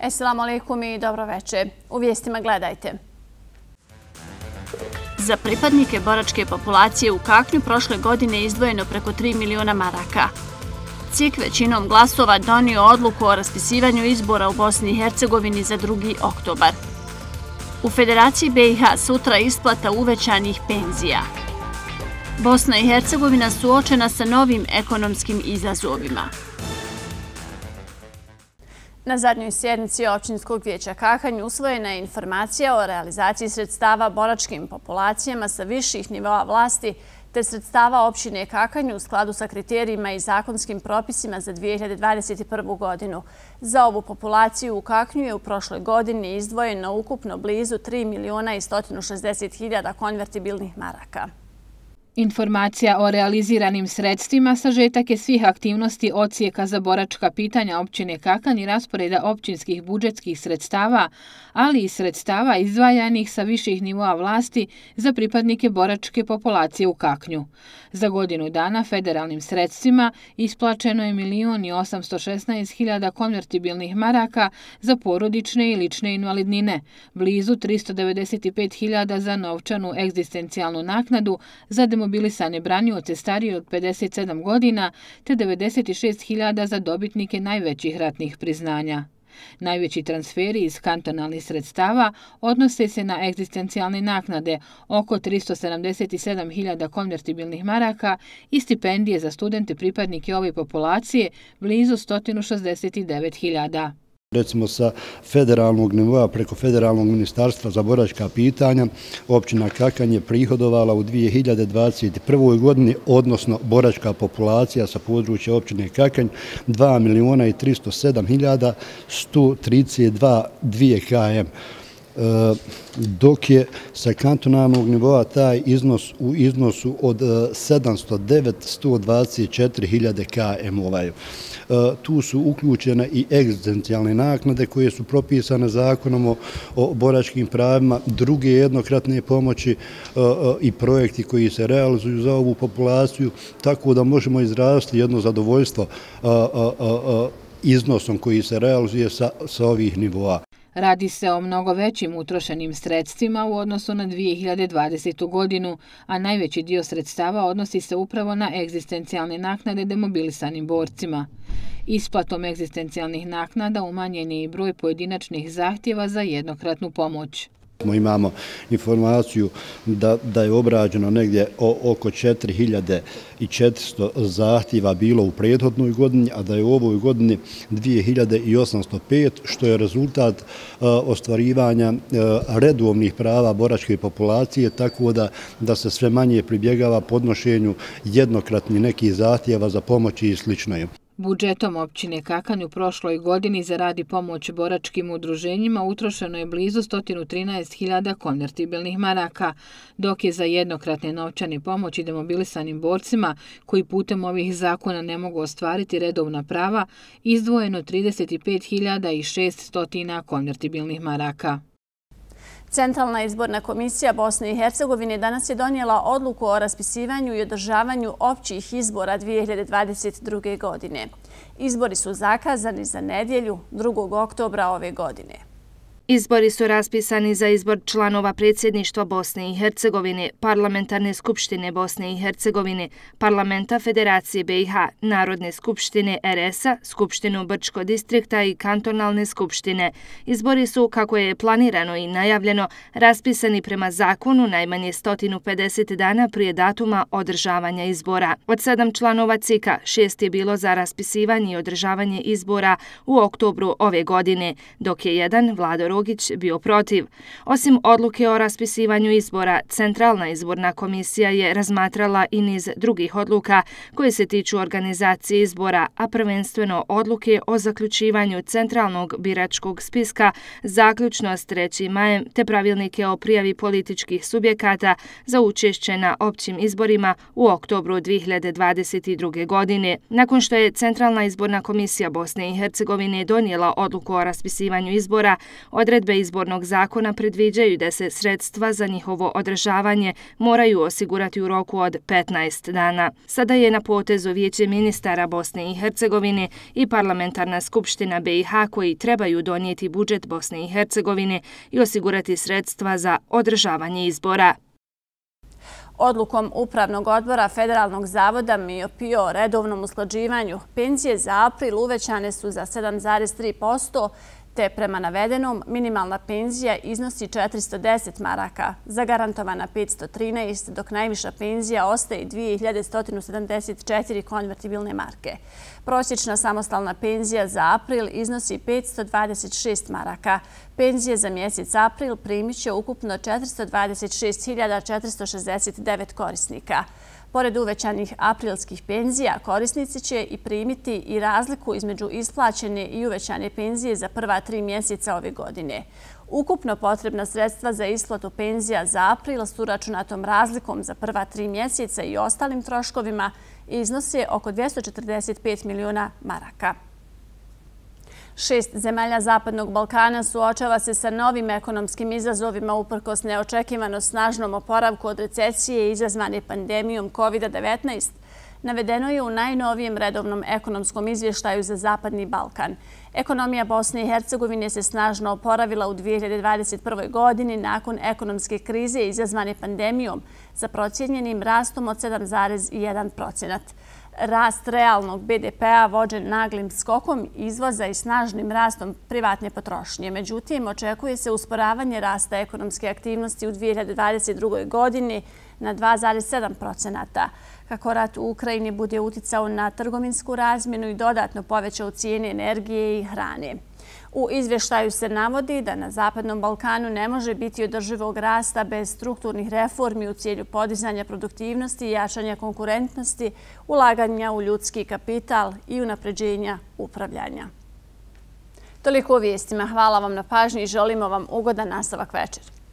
Assalamu alaikum i dobro večer. U vijestima gledajte. Za pripadnike boračke populacije u Kaknju prošle godine izdvojeno preko 3 miliona maraka. CIK većinom glasova donio odluku o raspisivanju izbora u Bosni i Hercegovini za 2. oktobar. U Federaciji BiH sutra isplata uvećanih penzija. Bosna i Hercegovina suočena sa novim ekonomskim izazovima. Na zadnjoj sjednici Općinskog vijeća Kakanj usvojena je informacija o realizaciji sredstava boračkim populacijama sa viših nivoa vlasti te sredstava općine Kakanj u skladu sa kriterijima i zakonskim propisima za 2021. godinu. Za ovu populaciju u Kaknju je u prošloj godini izdvojeno ukupno blizu 3 miliona i 160 hiljada konvertibilnih maraka. Informacija o realiziranim sredstvima sažetak je svih aktivnosti odsjeka za boračka pitanja općine Kakanj i rasporeda općinskih budžetskih sredstava, ali i sredstava izdvajanih sa viših nivoa vlasti za pripadnike boračke populacije u Kaknju. Za godinu dana federalnim sredstvima isplaćeno je 1.816.000 konvertibilnih maraka za porodične i lične invalidnine, blizu 395.000 za novčanu egzistencijalnu naknadu za demobilisane branioce starije od 57 godina te 96.000 za dobitnike najvećih ratnih priznanja. Najveći transferi iz kantonalnih sredstava odnose se na egzistencijalne naknade, oko 377.000 konvertibilnih maraka i stipendije za studente pripadnike ove populacije, blizu 169.000. Recimo sa federalnog nivoa preko Federalnog ministarstva za boračka pitanja općina Kakanj je prihodovala u 2021. godini, odnosno boračka populacija sa područja općine Kakanj 2.307.132 km. Dok je sa kantonalnog nivoa taj iznos u iznosu od 709.124.000 km. Tu su uključene i egzistencijalne naknade koje su propisane zakonom o boračkim pravima, druge jednokratne pomoći i projekti koji se realizuju za ovu populaciju, tako da možemo izraziti jedno zadovoljstvo iznosom koji se realizuje sa ovih nivoa. Radi se o mnogo većim utrošenim sredstvima u odnosu na 2020. godinu, a najveći dio sredstava odnosi se upravo na egzistencijalne naknade demobilisanim borcima. Isplatom egzistencijalnih naknada umanjen je i broj pojedinačnih zahtjeva za jednokratnu pomoć. Imamo informaciju da je obrađeno negdje oko 4.400 zahtjeva bilo u prethodnoj godini, a da je u ovoj godini 2.805, što je rezultat ostvarivanja redovnih prava boračke populacije, tako da se sve manje pribjegava podnošenju jednokratnih nekih zahtjeva za pomoći i slično. Budžetom općine Kakanj u prošloj godini za radi pomoć boračkim udruženjima utrošeno je blizu 113.000 konvertibilnih maraka, dok je za jednokratne novčane pomoći demobilisanim borcima koji putem ovih zakona ne mogu ostvariti redovna prava izdvojeno 35.600 konvertibilnih maraka. Centralna izborna komisija Bosne i Hercegovine danas je donijela odluku o raspisivanju i održavanju općih izbora 2022. godine. Izbori su zakazani za nedjelju 2. oktobra ove godine. Izbori su raspisani za izbor članova predsjedništva Bosne i Hercegovine, Parlamentarne skupštine Bosne i Hercegovine, Parlamenta Federacije BiH, Narodne skupštine RS-a, Skupštinu Brčko distrikta i kantonalne skupštine. Izbori su, kako je planirano i najavljeno, raspisani prema zakonu najmanje 150 dana prije datuma održavanja izbora. Od 7 članova CIK-a, 6 je bilo za raspisivanje i održavanje izbora u oktobru ove godine, dok je jedan, Vlado Rogić, bio protiv. Osim odluke o raspisivanju izbora, Centralna izborna komisija je razmatrala i niz drugih odluka koje se tiču organizacije izbora, a prvenstveno odluke o zaključivanju centralnog biračkog spiska zaključno s 3. majem te pravilnike o prijavi političkih subjekata za učešće na općim izborima u oktobru 2022. godine. Nakon što je Centralna izborna komisija Bosne i Hercegovine donijela odluku o raspisivanju izbora, Odredbe izbornog zakona predviđaju da se sredstva za njihovo održavanje moraju osigurati u roku od 15 dana. Sada je na potezu Vijeće ministara Bosne i Hercegovine i Parlamentarna skupština BiH koji trebaju donijeti budžet Bosne i Hercegovine i osigurati sredstva za održavanje izbora. Odlukom Upravnog odbora Federalnog zavoda MIOPI o redovnom usklađivanju penzije za april uvećane su za 7,3%, te prema navedenom minimalna penzija iznosi 410 maraka, zagarantovana 513, dok najviša penzija ostaje 2174 konvertibilne marke. Prosječna samostalna penzija za april iznosi 526 maraka. Penzije za mjesec april primit će ukupno 426.469 korisnika. Pored uvećanih aprilskih penzija, korisnici će i primiti i razliku između isplaćene i uvećane penzije za prva 3 mjeseca ove godine. Ukupno potrebna sredstva za isplatu penzija za april s uračunatom razlikom za prva 3 mjeseca i ostalim troškovima iznose oko 245 miliona maraka. 6 zemalja Zapadnog Balkana suočava se sa novim ekonomskim izazovima uprkos neočekivano snažnom oporavku od recesije izazvane pandemijom COVID-19, navedeno je u najnovijem redovnom ekonomskom izvještaju za Zapadni Balkan. Ekonomija Bosne i Hercegovine se snažno oporavila u 2021. godini nakon ekonomske krize izazvane pandemijom sa procijenjenim rastom od 7,1%. Rast realnog BDP-a vođen naglim skokom izvoza i snažnim rastom privatne potrošnje. Međutim, očekuje se usporavanje rasta ekonomske aktivnosti u 2022. godini na 2,7%. Kako rat u Ukrajini bude uticao na trgovinsku razmjenu i dodatno povećao cijene energije i hrane. U izvještaju se navodi da na Zapadnom Balkanu ne može biti održivog rasta bez strukturnih reformi u cilju podizanja produktivnosti i jačanja konkurentnosti, ulaganja u ljudski kapital i unapređenja upravljanja. Toliko o vijestima. Hvala vam na pažnji i želimo vam ugodan nastavak večeri.